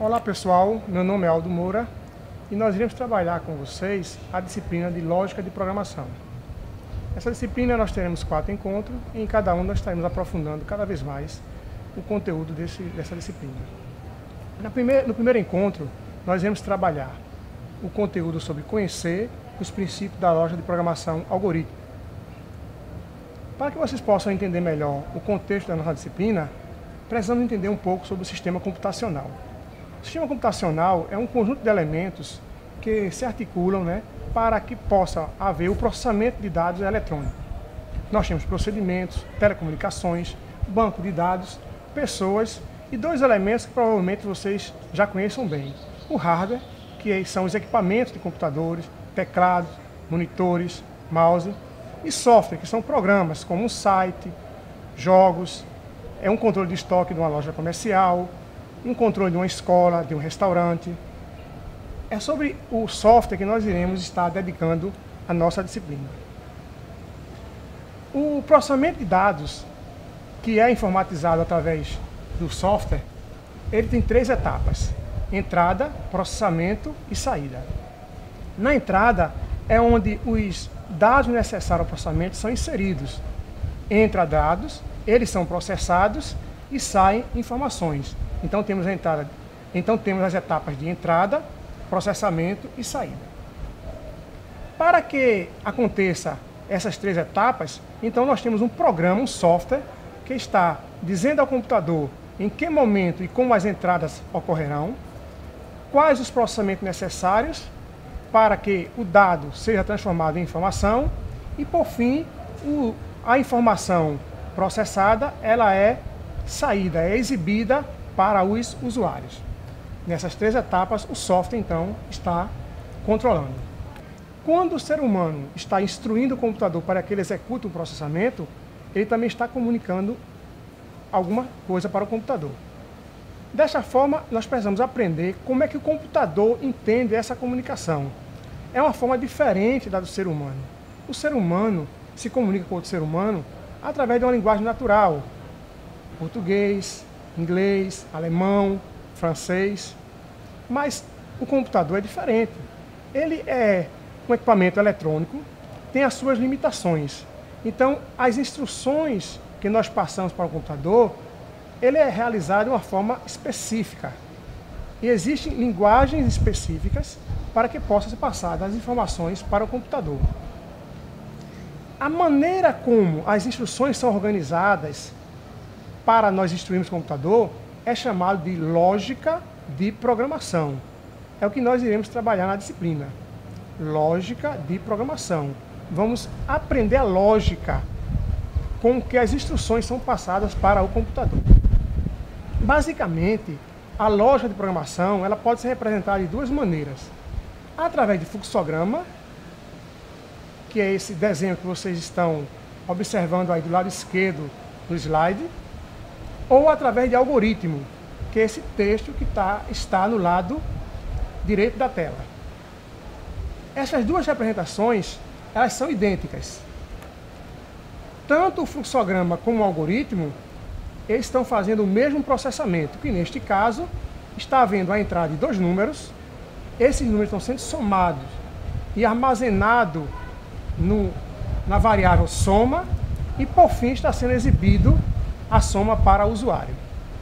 Olá pessoal, meu nome é Aldo Moura e nós iremos trabalhar com vocês a disciplina de Lógica de Programação. Essa disciplina nós teremos 4 encontros e em cada um nós estaremos aprofundando cada vez mais o conteúdo dessa disciplina. No primeiro encontro, nós iremos trabalhar o conteúdo sobre conhecer os princípios da lógica de programação algorítmica. Para que vocês possam entender melhor o contexto da nossa disciplina, precisamos entender um pouco sobre o sistema computacional. O sistema computacional é um conjunto de elementos que se articulam, para que possa haver o processamento de dados eletrônicos. Nós temos procedimentos, telecomunicações, banco de dados, pessoas e 2 elementos que provavelmente vocês já conheçam bem. O hardware, que são os equipamentos de computadores, teclados, monitores, mouse, e software, que são programas como um site, jogos, um controle de estoque de uma loja comercial, um controle de uma escola, de um restaurante. É sobre o software que nós iremos estar dedicando a nossa disciplina. O processamento de dados, que é informatizado através do software, ele tem 3 etapas: entrada, processamento e saída. Na entrada é onde os dados necessários ao processamento são inseridos. Entra dados, eles são processados e saem informações. Então temos as etapas de entrada, processamento e saída. Para que aconteça essas 3 etapas, então nós temos um programa, um software, que está dizendo ao computador em que momento e como as entradas ocorrerão, quais os processamentos necessários para que o dado seja transformado em informação e, por fim, a informação processada ela é saída, é exibida para os usuários. Nessas 3 etapas, o software, então, está controlando. Quando o ser humano está instruindo o computador para que ele execute um processamento, ele também está comunicando alguma coisa para o computador. Desta forma, nós precisamos aprender como é que o computador entende essa comunicação. É uma forma diferente da do ser humano. O ser humano se comunica com outro ser humano através de uma linguagem natural. Português, inglês, alemão, francês. Mas o computador é diferente. Ele é um equipamento eletrônico, tem as suas limitações. Então, as instruções que nós passamos para o computador, ele é realizado de uma forma específica. E existem linguagens específicas para que possam ser passadas as informações para o computador. A maneira como as instruções são organizadas para nós instruirmos o computador é chamado de lógica de programação. É o que nós iremos trabalhar na disciplina. Lógica de programação. Vamos aprender a lógica com que as instruções são passadas para o computador. Basicamente, a lógica de programação ela pode ser representada de 2 maneiras. Através de fluxograma, que é esse desenho que vocês estão observando aí do lado esquerdo do slide, ou através de algoritmo, que é esse texto que está no lado direito da tela. Essas 2 representações, elas são idênticas. Tanto o fluxograma como o algoritmo, eles estão fazendo o mesmo processamento, que neste caso está havendo a entrada de 2 números, esses números estão sendo somados e armazenados na variável soma e por fim está sendo exibido a soma para o usuário.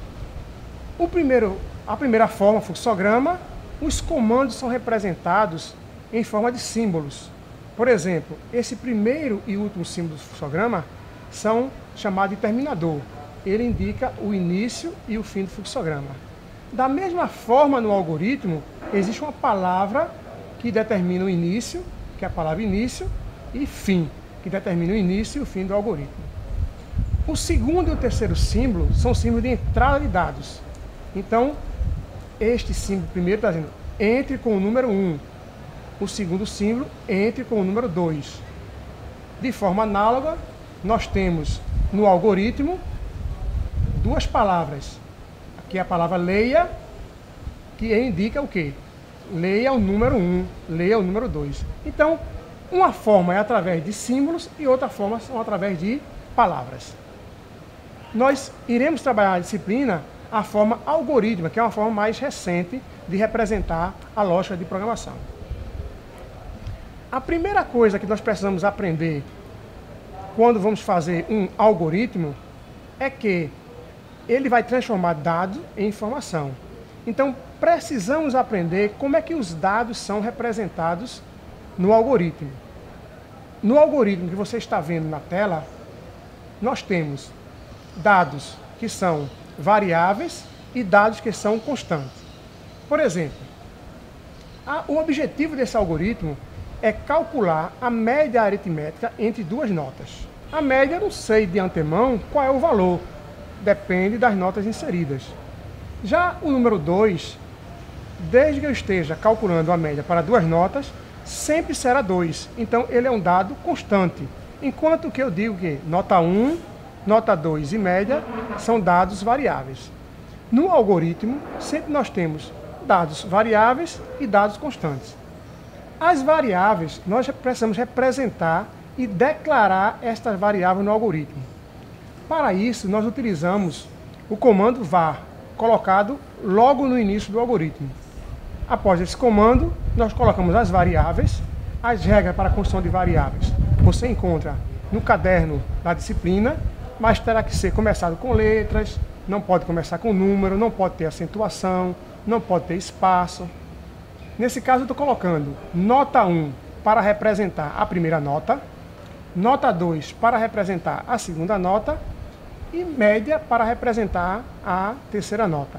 A primeira forma, fluxograma, os comandos são representados em forma de símbolos. Por exemplo, esse primeiro e último símbolo do fluxograma são chamados de terminador. Ele indica o início e o fim do fluxograma. Da mesma forma, no algoritmo, existe uma palavra que determina o início, que é a palavra início, e fim, que determina o início e o fim do algoritmo. O segundo e o terceiro símbolo são símbolos de entrada de dados. Então, este símbolo primeiro está dizendo entre com o número 1. O segundo símbolo, entre com o número 2. De forma análoga, nós temos no algoritmo 2 palavras. Aqui é a palavra leia, que indica o quê? Leia o número 1, leia o número 2. Então, uma forma é através de símbolos e outra forma são através de palavras. Nós iremos trabalhar a disciplina a forma algorítmica, que é uma forma mais recente de representar a lógica de programação. A primeira coisa que nós precisamos aprender quando vamos fazer um algoritmo é que ele vai transformar dados em informação. Então, precisamos aprender como é que os dados são representados no algoritmo. No algoritmo que você está vendo na tela, nós temos dados que são variáveis e dados que são constantes. Por exemplo, o objetivo desse algoritmo é calcular a média aritmética entre duas notas. A média eu não sei de antemão qual é o valor, depende das notas inseridas. Já o número 2, desde que eu esteja calculando a média para duas notas, sempre será 2. Então ele é um dado constante. Enquanto que eu digo que nota 1, nota 2 e média são dados variáveis. No algoritmo, sempre nós temos dados variáveis e dados constantes. As variáveis, nós precisamos representar e declarar estas variáveis no algoritmo. Para isso, nós utilizamos o comando var, colocado logo no início do algoritmo. Após esse comando, nós colocamos as variáveis, as regras para a construção de variáveis. Você encontra no caderno da disciplina, mas terá que ser começado com letras, não pode começar com número, não pode ter acentuação, não pode ter espaço. Nesse caso, eu estou colocando nota 1 para representar a primeira nota, nota 2 para representar a segunda nota e média para representar a terceira nota.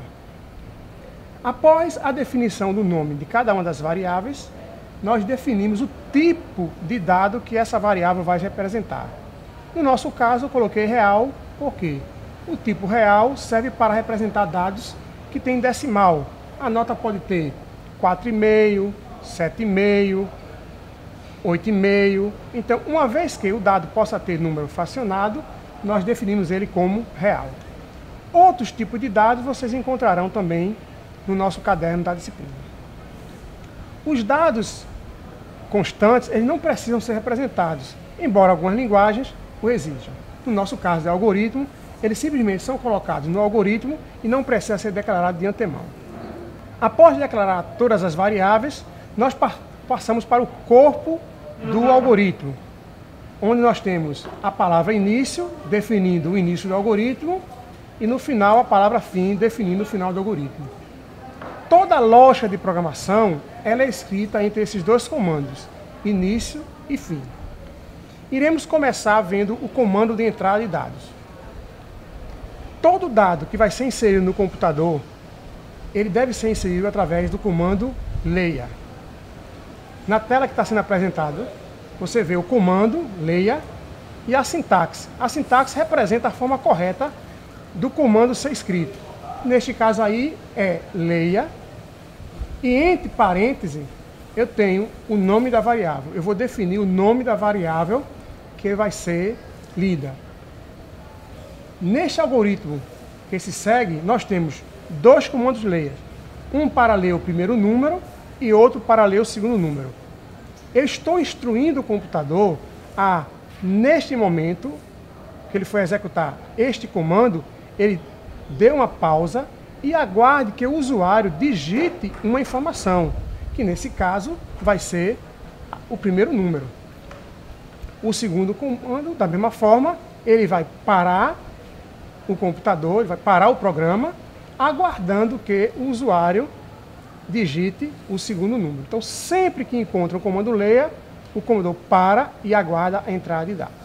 Após a definição do nome de cada uma das variáveis, nós definimos o tipo de dado que essa variável vai representar. No nosso caso, eu coloquei real, porque o tipo real serve para representar dados que têm decimal. A nota pode ter 4,5, 7,5, 8,5. Então, uma vez que o dado possa ter número fracionado, nós definimos ele como real. Outros tipos de dados vocês encontrarão também no nosso caderno da disciplina. Os dados constantes, eles não precisam ser representados, embora algumas linguagens o exijam. No nosso caso de algoritmo, eles simplesmente são colocados no algoritmo e não precisa ser declarado de antemão. Após declarar todas as variáveis, nós passamos para o corpo do algoritmo, onde nós temos a palavra início, definindo o início do algoritmo, e no final a palavra fim, definindo o final do algoritmo. Toda lógica de programação ela é escrita entre esses dois comandos, início e fim. Iremos começar vendo o comando de entrada de dados. Todo dado que vai ser inserido no computador, ele deve ser inserido através do comando leia. Na tela que está sendo apresentado, você vê o comando leia e a sintaxe. A sintaxe representa a forma correta do comando ser escrito. Neste caso aí é leia, e entre parênteses eu tenho o nome da variável. Eu vou definir o nome da variável que vai ser lida. Neste algoritmo que se segue, nós temos dois comandos leia. Um para ler o primeiro número e outro para ler o segundo número. Eu estou instruindo o computador a, neste momento que ele foi executar este comando, ele dê uma pausa e aguarde que o usuário digite uma informação, que nesse caso vai ser o primeiro número. O segundo comando, da mesma forma, ele vai parar o computador, ele vai parar o programa, aguardando que o usuário digite o segundo número. Então, sempre que encontra o comando leia, o computador para e aguarda a entrada de dados.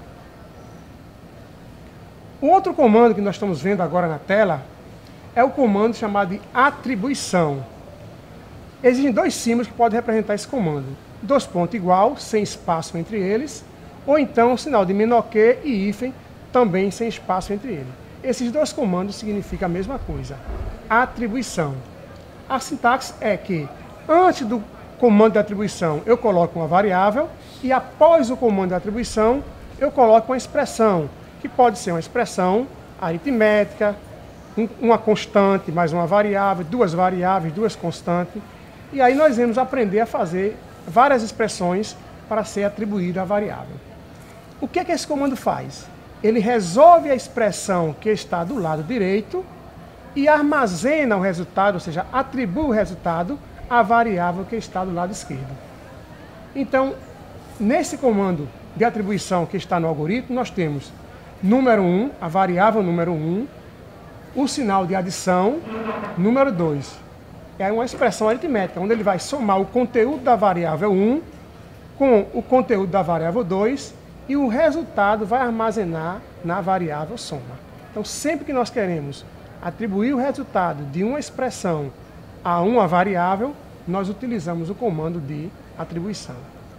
O outro comando que nós estamos vendo agora na tela é o comando chamado de atribuição. Existem dois símbolos que podem representar esse comando. Dois pontos igual, sem espaço entre eles, ou então o sinal de menor que e hífen, também sem espaço entre eles. Esses dois comandos significam a mesma coisa, atribuição. A sintaxe é que, antes do comando de atribuição, eu coloco uma variável, e após o comando de atribuição, eu coloco uma expressão, que pode ser uma expressão aritmética, uma constante mais uma variável, duas constantes, e aí nós vamos aprender a fazer várias expressões para ser atribuída à variável. O que é que esse comando faz? Ele resolve a expressão que está do lado direito e armazena o resultado, ou seja, atribui o resultado à variável que está do lado esquerdo. Então, nesse comando de atribuição que está no algoritmo, nós temos número 1, a variável número 1, o sinal de adição, número 2. É uma expressão aritmética, onde ele vai somar o conteúdo da variável 1 com o conteúdo da variável 2 e o resultado vai armazenar na variável soma. Então, sempre que nós queremos atribuir o resultado de uma expressão a uma variável, nós utilizamos o comando de atribuição.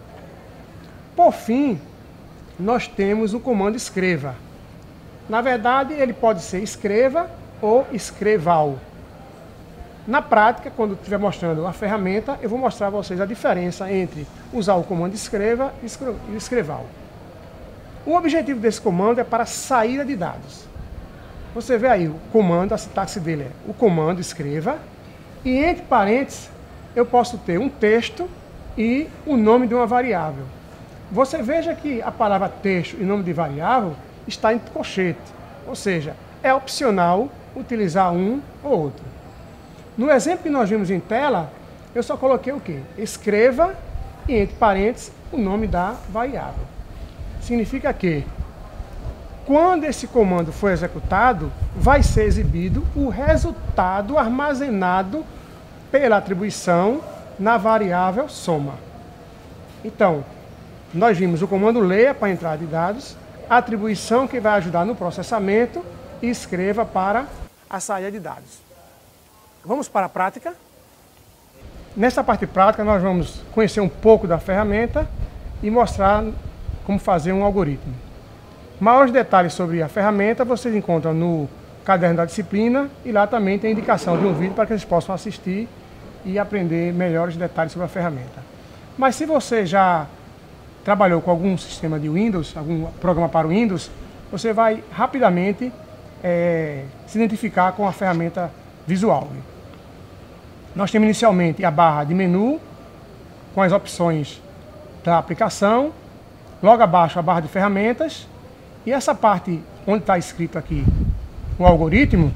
Por fim, nós temos o comando escreva. Na verdade, ele pode ser escreva ou escreval. Na prática, quando eu estiver mostrando a ferramenta, eu vou mostrar a vocês a diferença entre usar o comando escreva e escreval. O objetivo desse comando é para saída de dados. Você vê aí o comando, a sintaxe dele é o comando escreva, e entre parênteses eu posso ter um texto e o nome de uma variável. Você veja que a palavra texto e nome de variável está em colchete, ou seja, é opcional utilizar um ou outro. No exemplo que nós vimos em tela, eu só coloquei o quê? Escreva e entre parênteses o nome da variável. Significa que quando esse comando for executado, vai ser exibido o resultado armazenado pela atribuição na variável soma. Então, nós vimos o comando leia para a entrada de dados, atribuição que vai ajudar no processamento e escreva para a saída de dados. Vamos para a prática. Nessa parte prática, nós vamos conhecer um pouco da ferramenta e mostrar como fazer um algoritmo. Maiores detalhes sobre a ferramenta vocês encontram no caderno da disciplina e lá também tem indicação de um vídeo para que vocês possam assistir e aprender melhores detalhes sobre a ferramenta. Mas se você já trabalhou com algum sistema de Windows, algum programa para o Windows, você vai rapidamente se identificar com a ferramenta visual. Nós temos inicialmente a barra de menu com as opções da aplicação, logo abaixo a barra de ferramentas, e essa parte onde está escrito aqui o algoritmo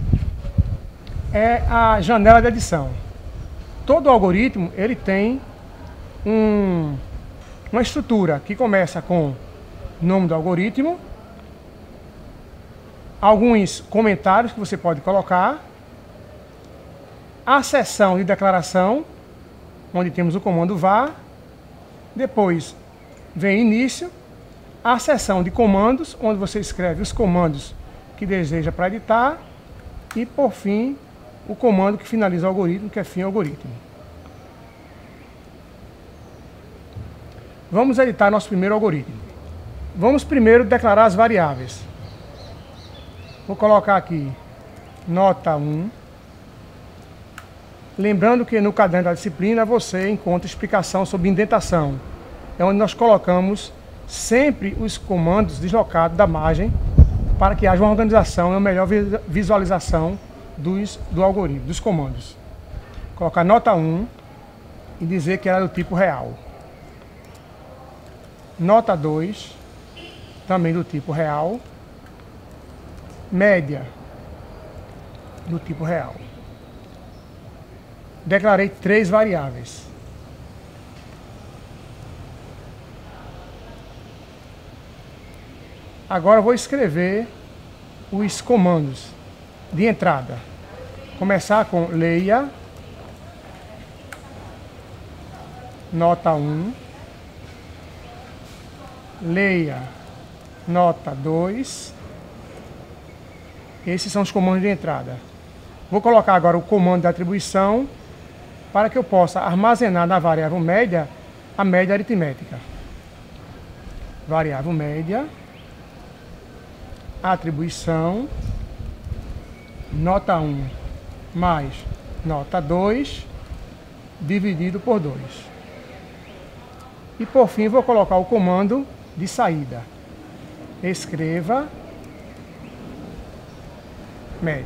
é a janela de edição. Todo algoritmo ele tem uma estrutura que começa com o nome do algoritmo, alguns comentários que você pode colocar, a seção de declaração, onde temos o comando var, depois vem início, a seção de comandos, onde você escreve os comandos que deseja para editar, e por fim, o comando que finaliza o algoritmo, que é fim algoritmo. Vamos editar nosso primeiro algoritmo. Vamos primeiro declarar as variáveis. Vou colocar aqui nota 1. Lembrando que no caderno da disciplina você encontra explicação sobre indentação. É onde nós colocamos sempre os comandos deslocados da margem para que haja uma organização e uma melhor visualização do algoritmo, dos comandos. Colocar nota 1 e dizer que era do tipo real. Nota 2, também do tipo real. Média, do tipo real. Declarei 3 variáveis. Agora eu vou escrever os comandos de entrada. Começar com leia, nota 1, leia, nota 2. Esses são os comandos de entrada. Vou colocar agora o comando de atribuição para que eu possa armazenar na variável média a média aritmética. Variável média, atribuição, nota 1 mais nota 2 dividido por 2. E por fim vou colocar o comando de saída. Escreva média.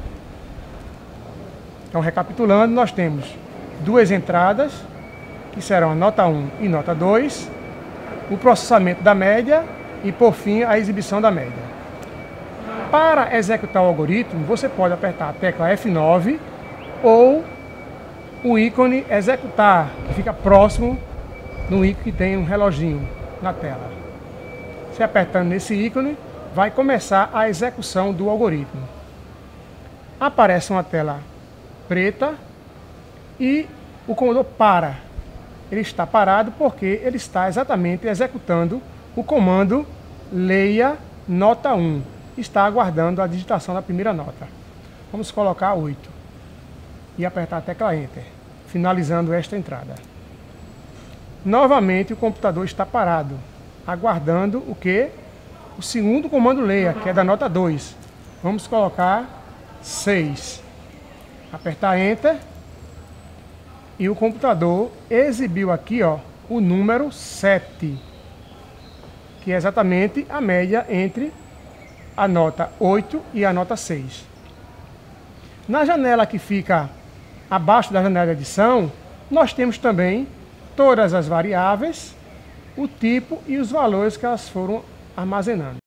Então, recapitulando, nós temos 2 entradas, que serão a nota 1 e nota 2, o processamento da média e, por fim, a exibição da média. Para executar o algoritmo, você pode apertar a tecla F9 ou o ícone executar, que fica próximo no ícone que tem um reloginho na tela. Você apertando nesse ícone, vai começar a execução do algoritmo. Aparece uma tela preta e o computador para. Ele está parado porque ele está exatamente executando o comando leia nota 1. Está aguardando a digitação da primeira nota. Vamos colocar 8 e apertar a tecla Enter, finalizando esta entrada. Novamente o computador está parado, aguardando o que? O segundo comando leia, que é da nota 2. Vamos colocar 6. Apertar Enter e o computador exibiu aqui, ó, o número 7, que é exatamente a média entre a nota 8 e a nota 6. Na janela que fica abaixo da janela de adição, nós temos também todas as variáveis, o tipo e os valores que elas foram armazenando.